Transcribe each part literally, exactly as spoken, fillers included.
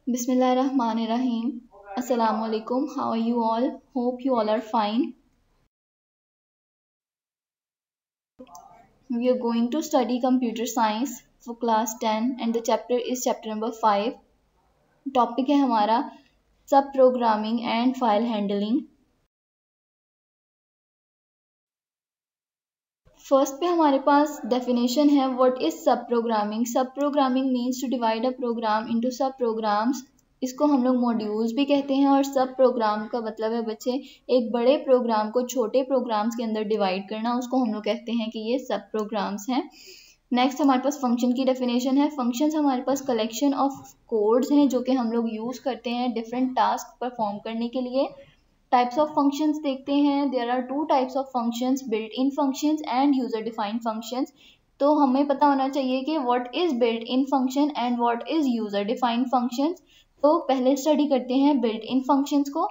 Bismillahirrahmanirrahim. Assalamu alaikum. How are you all? Hope you all are fine. We are going to study computer science for class ten and the chapter is chapter number five. Topic है हमारा sub programming and file handling. First पे हमारे पास definition है what is sub programming. Sub programming means to divide a program into sub programs. इसको हम लोग modules भी कहते हैं और सब प्रोग्राम का मतलब है बच्चे एक बड़े प्रोग्राम को छोटे प्रोग्राम्स के अंदर डिवाइड करना, उसको हम लोग कहते हैं कि ये सब प्रोग्राम्स हैं. नेक्स्ट हमारे पास फंक्शन की डेफिनेशन है. फंक्शंस हमारे पास कलेक्शन ऑफ कोड्स हैं जो कि हम लोग यूज़ करते हैं डिफरेंट टास्क परफॉर्म करने के लिए. टाइप्स ऑफ फंक्शंस देखते हैं. There are two types of functions, built in functions and user defined functions. तो हमें पता होना चाहिए कि what is built in function and what is user defined functions. तो पहले स्टडी करते हैं बिल्ट इन फंक्शंस को.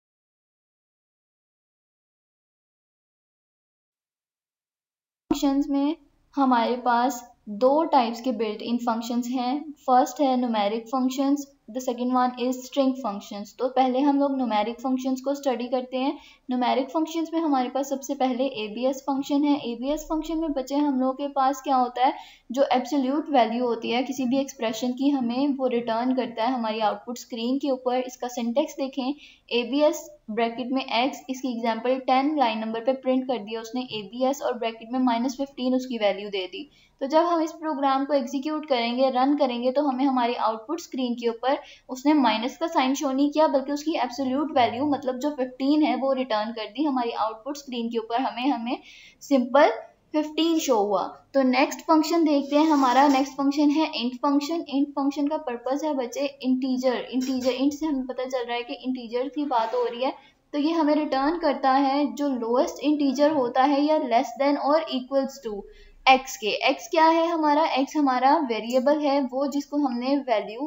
फंक्शंस में हमारे पास दो टाइप्स के बिल्ट इन फंक्शंस हैं. फर्स्ट है numeric functions, the second one is string functions. तो पहले हम लोग न्यूमेरिक फंक्शंस को स्टडी करते हैं. न्यूमेरिक फंक्शंस में हमारे पास सबसे पहले एबीएस फंक्शन है. एबीएस फंक्शन में बच्चे हम लोगों के पास क्या होता है, जो एब्सोल्यूट वैल्यू होती है किसी भी एक्सप्रेशन की हमें वो रिटर्न करता है हमारी आउटपुट स्क्रीन के ऊपर. इसका सिंटेक्स देखें, एबीएस ब्रैकेट में एक्स, इसकी एग्जांपल टेन लाइन नंबर पे प्रिंट कर दिया उसने एबीएस और ब्रैकेट में माइनस फिफ्टीन उसकी वैल्यू दे दी. तो जब हम इस प्रोग्राम को एग्जीक्यूट करेंगे, रन करेंगे, तो हमें हमारी आउटपुट स्क्रीन के ऊपर उसने माइनस का साइन शो नहीं किया बल्कि उसकी एब्सोल्यूट वैल्यू मतलब जो फिफ्टीन है वो रिटर्न कर दी. हमारी आउटपुट स्क्रीन के ऊपर हमें हमें सिंपल फिफ्टीन शो हुआ. तो नेक्स्ट फंक्शन देखते हैं. हमारा नेक्स्ट फंक्शन है इंट फंक्शन. इंट फंक्शन का पर्पस है बच्चे इंटीजर. इंटीजर इंट से हमें पता चल रहा है कि इंटीजर की बात हो रही है. तो ये हमें रिटर्न करता है जो लोएस्ट इंटीजर होता है या लेस देन और इक्वल्स टू एक्स के. एक्स क्या है हमारा, एक्स हमारा वेरिएबल है वो जिसको हमने वैल्यू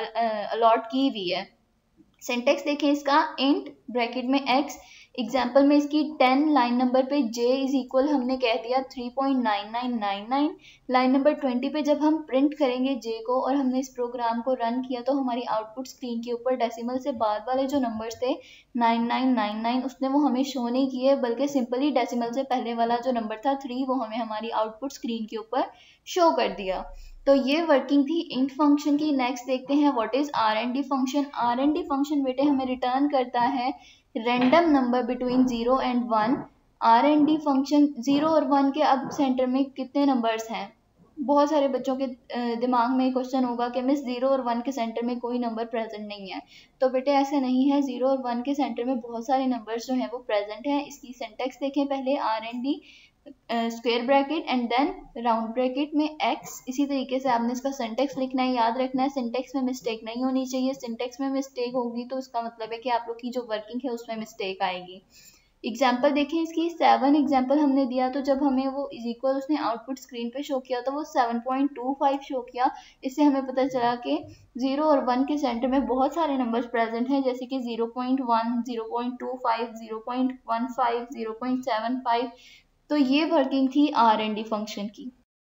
अलॉट की हुई है. सिंटेक्स देखें इसका, इंट ब्रैकेट में एक्स, एग्जाम्पल में इसकी टेन लाइन नंबर पे j इज इक्वल हमने कह दिया three point nine nine nine nine. Line number twenty पे जब हम प्रिंट करेंगे j को और हमने इस प्रोग्राम को रन किया तो हमारी आउटपुट स्क्रीन के ऊपर डेसिमल से बाद वाले जो नंबर्स थे नाइन नाइन नाइन नाइन उसने वो हमें शो नहीं किए बल्कि सिंपली डेसिमल से पहले वाला जो नंबर था थ्री वो हमें हमारी आउटपुट स्क्रीन के ऊपर शो कर दिया. तो ये वर्किंग थी इंट फंक्शन की. नेक्स्ट देखते हैं what is R and D function. R and D function बेटे हमें रिटर्न करता है random number between zero and one. R and D function zero और वन के अब सेंटर में कितने नंबर्स हैं. बहुत सारे बच्चों के दिमाग में क्वेश्चन होगा कि मिस जीरो और वन के सेंटर में कोई नंबर प्रेजेंट नहीं है. तो बेटे ऐसा नहीं है, जीरो और वन के सेंटर में बहुत सारे नंबर्स जो हैं वो प्रेजेंट हैं. इसकी सिंटेक्स देखें पहले, R and D square bracket and then round bracket में एक्स. इसी तरीके से आपने इसका सिंटेक्स लिखना है, याद रखना है सिंटेक्स में मिस्टेक नहीं होनी चाहिए. सिंटेक्स में मिस्टेक होगी तो उसका मतलब है कि आप लोग की जो वर्किंग है उसमें मिस्टेक आएगी. एग्जाम्पल देखें इसकी, सेवन एग्जाम्पल हमने दिया तो जब हमें वो इज इक्वल उसने आउटपुट स्क्रीन पे शो किया तो वो seven point two five show किया. इससे हमें पता चला कि जीरो और वन के सेंटर में बहुत सारे नंबर्स प्रेजेंट हैं जैसे कि zero point one, zero point two five, zero point one five, zero point seven five. तो ये वर्किंग थी आर एंड डी फंक्शन की.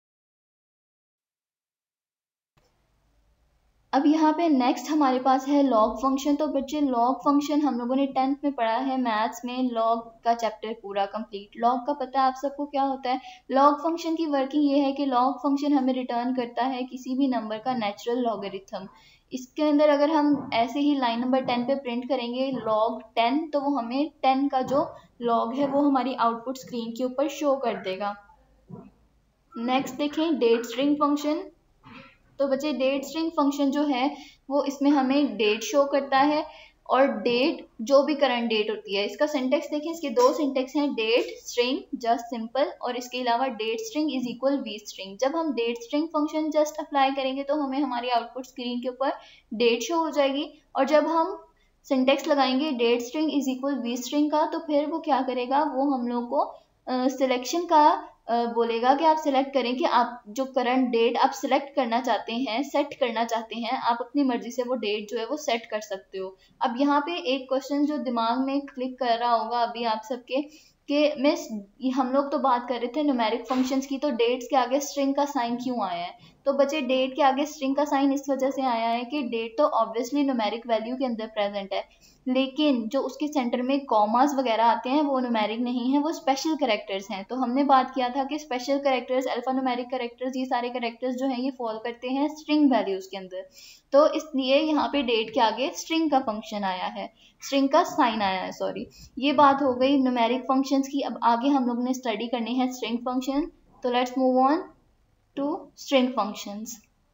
अब यहाँ पे नेक्स्ट हमारे पास है लॉग फंक्शन. तो बच्चे लॉग फंक्शन हम लोगों ने टेंथ में पढ़ा है मैथ्स में, लॉग का चैप्टर पूरा कंप्लीट. लॉग का पता है आप सबको क्या होता है. लॉग फंक्शन की वर्किंग ये है कि लॉग फंक्शन हमें रिटर्न करता है किसी भी नंबर का नेचुरल लॉगरिथम. इसके अंदर अगर हम ऐसे ही लाइन नंबर टेन पे प्रिंट करेंगे लॉग टेन तो वो हमें टेन का जो लॉग है वो हमारी आउटपुट स्क्रीन के ऊपर शो कर देगा. नेक्स्ट देखें डेट स्ट्रिंग फंक्शन. तो बच्चे डेट स्ट्रिंग फंक्शन जो है वो इसमें हमें डेट शो करता है और डेट जो भी करंट डेट होती है. इसका सिंटेक्स देखें, इसके दो सिंटेक्स हैं, डेट स्ट्रिंग जस्ट सिंपल और इसके अलावा date string is equal V string. जब हम date string function just apply करेंगे तो हमें हमारी आउटपुट स्क्रीन के ऊपर डेट शो हो जाएगी और जब हम सिंटेक्स लगाएंगे date string is equal V string का तो फिर वो क्या करेगा, वो हम लोग को सिलेक्शन uh, का Uh, बोलेगा कि आप सिलेक्ट करें कि आप जो करंट डेट आप सिलेक्ट करना चाहते हैं, सेट करना चाहते हैं, आप अपनी मर्जी से वो डेट जो है वो सेट कर सकते हो. अब यहाँ पे एक क्वेश्चन जो दिमाग में क्लिक कर रहा होगा अभी आप सबके कि मिस हम लोग तो बात कर रहे थे न्यूमेरिक फंक्शंस की, तो डेट्स के आगे स्ट्रिंग का साइन क्यों आया है? तो बच्चे डेट के आगे स्ट्रिंग का साइन इस वजह से आया है कि डेट तो ऑब्वियसली न्यूमेरिक वैल्यू के अंदर प्रेजेंट है, लेकिन जो उसके सेंटर में कॉमास वगैरह आते हैं वो न्यूमेरिक नहीं है, वो स्पेशल कैरेक्टर्स हैं। तो हमने बात किया था कि special characters, alphanumeric characters, ये सारे कैरेक्टर्स जो हैं ये फॉल करते हैं स्ट्रिंग वैल्यूज के अंदर। तो इसलिए यहाँ पे डेट के आगे स्ट्रिंग का फंक्शन आया है, स्ट्रिंग का साइन आया है, सॉरी। ये बात हो गई न्यूमेरिक फंक्शंस की। अब आगे हम लोग ने स्टडी करनी है स्ट्रिंग फंक्शन, तो let's move on to string functions.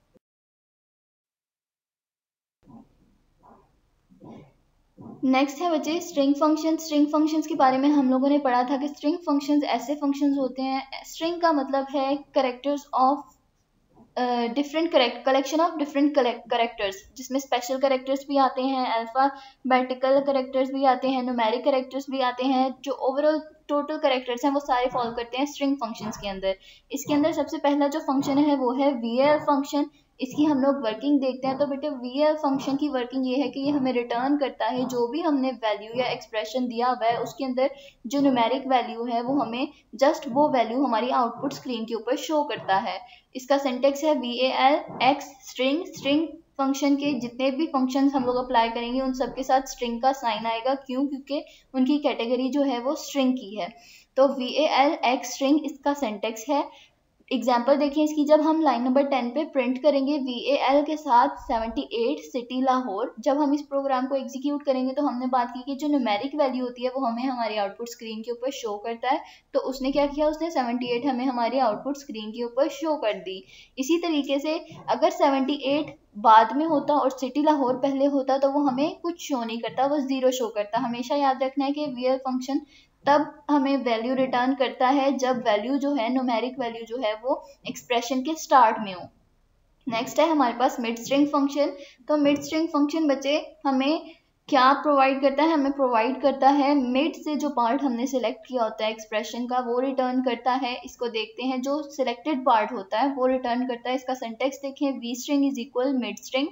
Next है बच्चे स्ट्रिंग फंक्शन। स्ट्रिंग फंक्शंस के बारे में हम लोगों ने पढ़ा था कि स्ट्रिंग फंक्शंस ऐसे फंक्शंस होते हैं, स्ट्रिंग का मतलब है characters of different collection of different characters, जिसमें स्पेशल करेक्टर्स भी आते हैं, अल्फाबेटिकल करेक्टर्स भी आते हैं, न्यूमेरिक करेक्टर्स भी आते हैं, जो ओवरऑल टोटल करेक्टर्स हैं वो सारे फॉलो करते हैं स्ट्रिंग फंक्शंस के अंदर। इसके अंदर सबसे पहला जो फंक्शन है वो है वी एल फंक्शन। इसकी हम लोग वर्किंग देखते हैं। तो बेटे वी एल फंक्शन की वर्किंग ये है कि ये हमें रिटर्न करता है जो भी हमने वैल्यू या एक्सप्रेशन दिया हुआ है उसके अंदर जो न्यूमेरिक वैल्यू है वो हमें जस्ट वो वैल्यू हमारी आउटपुट स्क्रीन के ऊपर शो करता है। इसका सिंटेक्स है V A L x string. String function के जितने भी फंक्शंस हम लोग अप्लाई करेंगे उन सब के साथ स्ट्रिंग का साइन आएगा। क्यों? क्योंकि उनकी कैटेगरी जो है वो स्ट्रिंग की है। तो V A L x string इसका सिंटेक्स है। एग्जाम्पल देखिए इसकी, जब हम लाइन नंबर टेन पे प्रिंट करेंगे वी ए एल के साथ सेवेंटी एट सिटी लाहौर, जब हम इस प्रोग्राम को एग्जीक्यूट करेंगे तो हमने बात की कि जो न्यूमेरिक वैल्यू होती है वो हमें हमारी आउटपुट स्क्रीन के ऊपर शो करता है। तो उसने क्या किया, उसने सेवेंटी एट हमें हमारी आउटपुट स्क्रीन के ऊपर शो कर दी। इसी तरीके से अगर सेवेंटी एट बाद में होता और सिटी लाहौर पहले होता तो वो हमें कुछ शो नहीं करता, वो जीरो शो करता। हमेशा याद रखना है कि वी एल फंक्शन तब हमें वैल्यू रिटर्न करता है जब वैल्यू जो है न्यूमेरिक वैल्यू जो है वो एक्सप्रेशन के स्टार्ट में हो। नेक्स्ट है हमारे पास मिड स्ट्रिंग फंक्शन। तो मिड स्ट्रिंग फंक्शन बच्चे हमें क्या प्रोवाइड करता है? हमें प्रोवाइड करता है मिड से जो पार्ट हमने सिलेक्ट किया होता है एक्सप्रेशन का वो रिटर्न करता है। इसको देखते हैं, जो सिलेक्टेड पार्ट होता है वो रिटर्न करता है। इसका सिंटेक्स देखें, V string is equal mid string,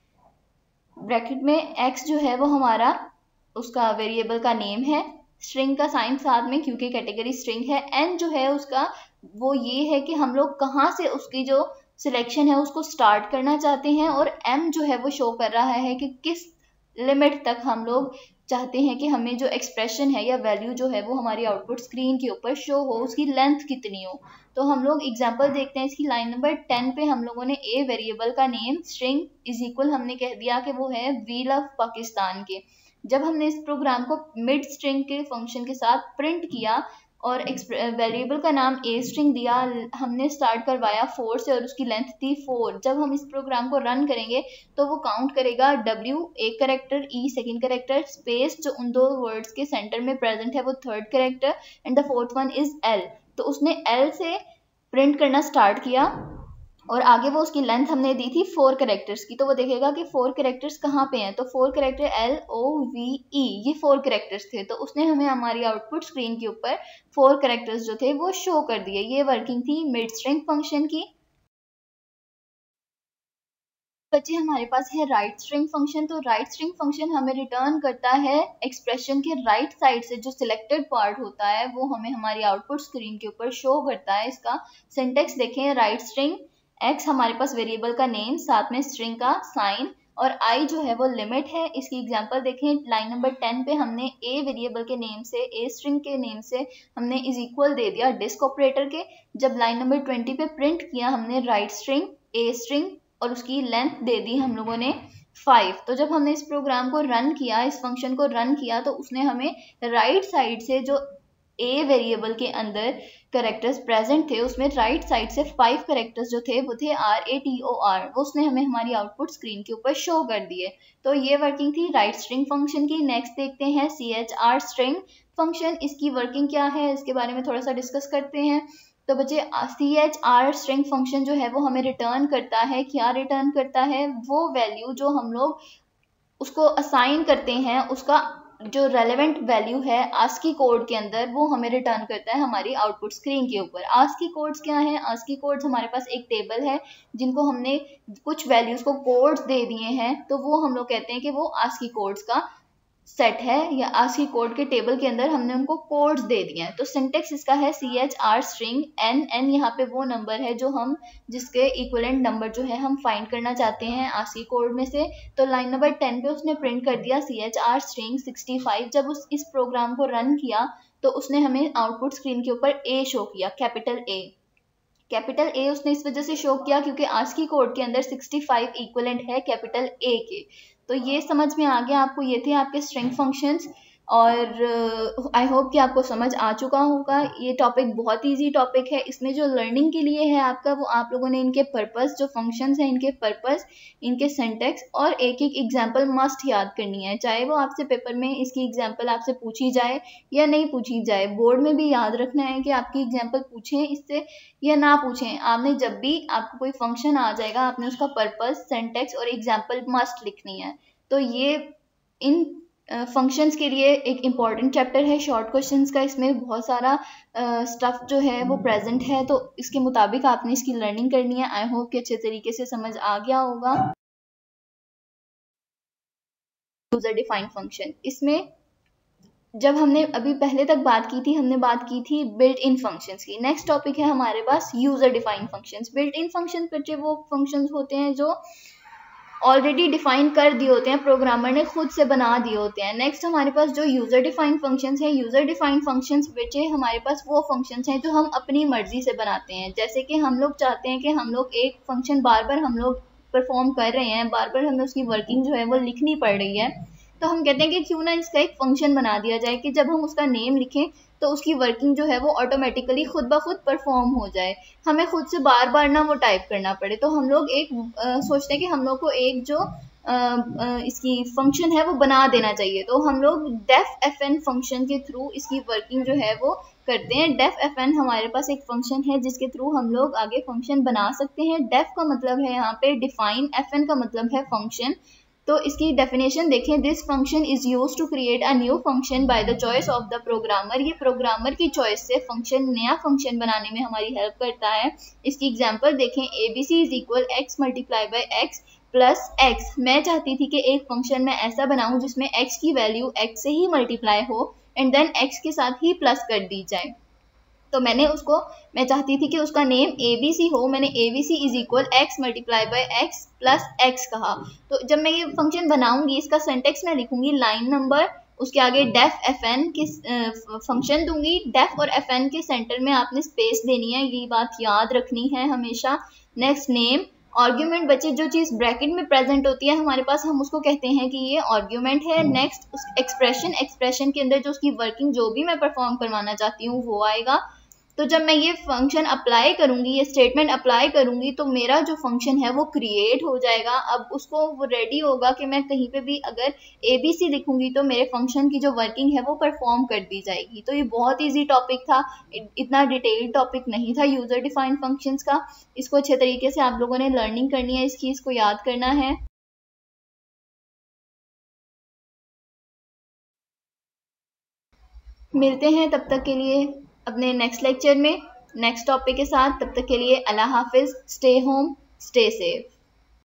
bracket में एक्स जो है वो हमारा उसका वेरिएबल का नेम है, स्ट्रिंग का साइन साथ में क्योंकि कैटेगरी स्ट्रिंग है। एन जो है उसका वो ये है कि हम लोग कहाँ से उसकी जो सिलेक्शन है उसको स्टार्ट करना चाहते हैं, और एम जो है वो शो कर रहा है कि किस लिमिट तक हम लोग चाहते हैं कि हमें जो एक्सप्रेशन है या वैल्यू जो है वो हमारी आउटपुट स्क्रीन के ऊपर शो हो, उसकी लेंथ कितनी हो। तो हम लोग एग्जांपल देखते हैं इसकी। लाइन नंबर टेन पे हम लोगों ने ए वेरिएबल का नेम स्ट्रिंग इज इक्वल हमने कह दिया कि वो है वी लव पाकिस्तान के। जब हमने इस प्रोग्राम को मिड स्ट्रिंग के फंक्शन के साथ प्रिंट किया और वेरिएबल का नाम ए स्ट्रिंग दिया, हमने स्टार्ट करवाया फोर से और उसकी लेंथ थी फोर। जब हम इस प्रोग्राम को रन करेंगे तो वो काउंट करेगा डब्ल्यू एक character, E second character, space जो उन दो वर्ड्स के सेंटर में प्रेजेंट है वो third character, and the fourth one is L. तो उसने एल से प्रिंट करना स्टार्ट किया और आगे वो उसकी लेंथ हमने दी थी फोर कैरेक्टर्स की। तो वो देखेगा कि फोर कैरेक्टर्स कहाँ पे हैं, तो four character L O V E ये फोर कैरेक्टर्स थे। तो उसने हमें हमारी आउटपुट स्क्रीन के ऊपर फोर कैरेक्टर्स जो थे वो शो कर दिए। ये वर्किंग थी मिड स्ट्रिंग फंक्शन की। बच्चे हमारे पास है राइट स्ट्रिंग फंक्शन। तो राइट स्ट्रिंग फंक्शन हमें रिटर्न करता है एक्सप्रेशन के राइट साइड से जो सिलेक्टेड पार्ट होता है वो हमें हमारी आउटपुट स्क्रीन के ऊपर शो करता है। इसका सिंटेक्स देखें, राइट स्ट्रिंग एक्स हमारे पास वेरिएबल का नेम, साथ में स्ट्रिंग का साइन, और आई जो है वो लिमिट है। इसकी एग्जांपल देखें, लाइन नंबर टेन पे हमने ए वेरिएबल के नेम से, ए स्ट्रिंग के नेम से हमने इज इक्वल दे दिया डिस्क ऑपरेटर के। जब लाइन नंबर ट्वेंटी पे प्रिंट किया हमने राइट स्ट्रिंग ए स्ट्रिंग और उसकी लेंथ दे दी हम लोगों ने फाइव। तो जब हमने इस प्रोग्राम को रन किया, इस फंक्शन को रन किया, तो उसने हमें राइट साइड से जो ए वेरिएबल के अंदर करेक्टर्स प्रेजेंट थे उसमें राइट साइड से फाइव करेक्टर्स जो थे वो थे R A T O R, वो उसने हमें हमारी आउटपुट स्क्रीन के ऊपर शो कर दिए। तो ये वर्किंग थी राइट स्ट्रिंग फंक्शन की। नेक्स्ट देखते हैं C H R string function. इसकी वर्किंग क्या है इसके बारे में थोड़ा सा डिस्कस करते हैं। तो बच्चे C H R string function जो है वो हमें रिटर्न करता है, क्या रिटर्न करता है, वो वैल्यू जो हम लोग उसको असाइन करते हैं उसका जो रेलेवेंट वैल्यू है आस्की कोड के अंदर वो हमें रिटर्न करता है हमारी आउटपुट स्क्रीन के ऊपर। आस्की कोड्स क्या हैं? आस्की कोड्स हमारे पास एक टेबल है जिनको हमने कुछ वैल्यूज को कोड्स दे दिए हैं, तो वो हम लोग कहते हैं कि वो आस्की कोड्स का सेट है या आस्की कोड के टेबल के अंदर हमने उनको कोड्स दे दिए हैं। तो सिंटेक्स इसका है C H R string N, N यहाँ पे वो नंबर है जो हम जिसके इक्विवेलेंट नंबर जो है हम फाइंड करना चाहते हैं आस्की कोड में से। तो लाइन नंबर टेन पे उसने प्रिंट कर दिया C H R string sixty five. जब उस इस प्रोग्राम को रन किया तो उसने हमें आउटपुट स्क्रीन के ऊपर ए शो किया, कैपिटल ए। कैपिटल ए उसने इस वजह से शो किया क्योंकि आस्की कोड के अंदर सिक्सटी फाइव इक्विवेलेंट है कैपिटल ए के। तो ये समझ में आ गया आपको, ये थे आपके स्ट्रिंग फंक्शंस। और आई uh, होप कि आपको समझ आ चुका होगा। ये टॉपिक बहुत इजी टॉपिक है, इसमें जो लर्निंग के लिए है आपका वो आप लोगों ने इनके पर्पस, जो फंक्शंस हैं इनके पर्पस, इनके सिंटैक्स और एक एक एग्जांपल मस्ट याद करनी है। चाहे वो आपसे पेपर में इसकी एग्जांपल आपसे पूछी जाए या नहीं पूछी जाए, बोर्ड में भी याद रखना है कि आपकी एग्जांपल पूछें इससे या ना पूछें, आपने जब भी आपको कोई फंक्शन आ जाएगा आपने उसका पर्पस, सिंटैक्स और एग्जांपल मस्ट लिखनी है। तो ये इन फंक्शंस uh, के लिए एक इम्पॉर्टेंट चैप्टर है शॉर्ट क्वेश्चंस का। इसमें बहुत सारा स्टफ uh, जो है वो प्रेजेंट है, तो इसके मुताबिक आपने इसकी लर्निंग करनी है। आई होप कि अच्छे तरीके से समझ आ गया होगा। यूजर डिफाइंड फंक्शन, इसमें जब हमने अभी पहले तक बात की थी, हमने बात की थी बिल्ट इन फंक्शंस की। नेक्स्ट टॉपिक है हमारे पास user defined functions. Built in functions बच्चे वो फंक्शंस होते हैं जो ऑलरेडी डिफाइन कर दिए होते हैं, प्रोग्रामर ने खुद से बना दिए होते हैं। नेक्स्ट हमारे पास जो यूजर डिफाइंड फंक्शंस हैं, यूजर डिफाइंड फंक्शंस बच्चे हमारे पास वो फंक्शंस हैं जो हम अपनी मर्जी से बनाते हैं। जैसे कि हम लोग चाहते हैं कि हम लोग एक फंक्शन बार बार हम लोग परफॉर्म कर रहे हैं, बार बार हमें उसकी वर्किंग जो है वो लिखनी पड़ रही है, तो हम कहते हैं कि क्यों ना इसका एक फंक्शन बना दिया जाए कि जब हम उसका नेम लिखें तो उसकी वर्किंग जो है वो ऑटोमेटिकली खुद ब खुद परफॉर्म हो जाए, हमें खुद से बार बार ना वो टाइप करना पड़े। तो हम लोग एक आ, सोचते हैं कि हम लोग को एक जो आ, आ, इसकी फंक्शन है वो बना देना चाहिए। तो हम लोग डेफ एफ एन फंक्शन के थ्रू इसकी वर्किंग जो है वो करते हैं। डेफ एफ एन हमारे पास एक फंक्शन है जिसके थ्रू हम लोग आगे फंक्शन बना सकते हैं। डेफ का मतलब है यहाँ पे डिफाइन, एफ एन का मतलब है फंक्शन। तो इसकी डेफिनेशन देखें, this function is use to create a new function by the choice of the programmer. ये प्रोग्रामर की चॉइस से फंक्शन, नया फंक्शन बनाने में हमारी हेल्प करता है। इसकी एग्जांपल देखें, A B C is equal x multiply by x plus x. मैं चाहती थी कि एक फंक्शन मैं ऐसा बनाऊं जिसमें एक्स की वैल्यू एक्स से ही मल्टीप्लाई हो एंड देन एक्स के साथ ही प्लस कर दी जाए। तो मैंने उसको, मैं चाहती थी कि उसका नेम ए बी सी हो, मैंने A B C is equal x multiply by x plus x कहा। तो जब मैं ये फंक्शन बनाऊंगी इसका सिंटेक्स मैं लिखूंगी लाइन नंबर, उसके आगे डेफ एफ एन के फंक्शन दूंगी, डेफ और एफ एन के सेंटर में आपने स्पेस देनी है, ये बात याद रखनी है हमेशा। नेक्स्ट नेम, आर्ग्यूमेंट बच्चे जो चीज़ ब्रैकेट में प्रेजेंट होती है हमारे पास हम उसको कहते हैं कि ये आर्ग्यूमेंट है। नेक्स्ट एक्सप्रेशन, एक्सप्रेशन के अंदर जो उसकी वर्किंग जो भी मैं परफॉर्म करवाना चाहती हूँ वो आएगा। तो जब मैं ये फंक्शन अप्लाई करूंगी, ये स्टेटमेंट अप्लाई करूंगी तो मेरा जो फंक्शन है वो क्रिएट हो जाएगा। अब उसको वो रेडी होगा कि मैं कहीं पे भी अगर ए बी सी लिखूंगी तो मेरे फंक्शन की जो वर्किंग है वो परफॉर्म कर दी जाएगी। तो ये बहुत इजी टॉपिक था, इतना डिटेल्ड टॉपिक नहीं था यूजर डिफाइंड फंक्शंस का। इसको अच्छे तरीके से आप लोगों ने लर्निंग करनी है, इसकी इसको याद करना है। मिलते हैं तब तक के लिए अपने नेक्स्ट लेक्चर में नेक्स्ट टॉपिक के साथ। तब तक के लिए अल्लाह हाफिज, स्टे होम, स्टे सेफ।